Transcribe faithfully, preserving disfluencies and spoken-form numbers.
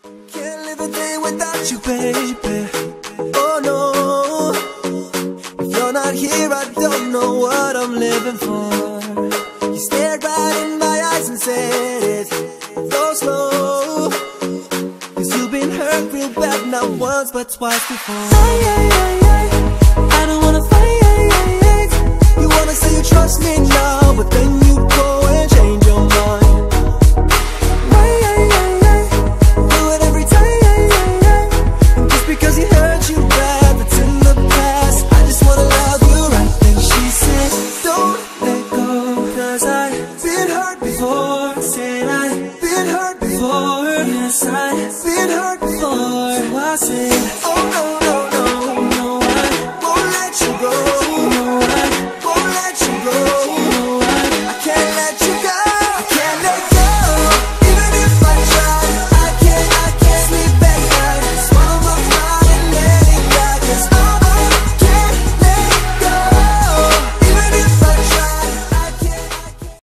Can't live a day without you, baby. Oh no, if you're not here, I don't know what I'm living for. You stared right in my eyes and said it, go slow, cause you've been hurt real bad, not once but twice before. Ay, ay, ay, ay, I don't wanna fight. You wanna say you trust me now, but then you go and change your mind. Because he hurt you bad, that's in the past. I just wanna love you right. Then she said, don't let go, cause I've been hurt before. Said I've been hurt before. Yes, I've been hurt before. So I said,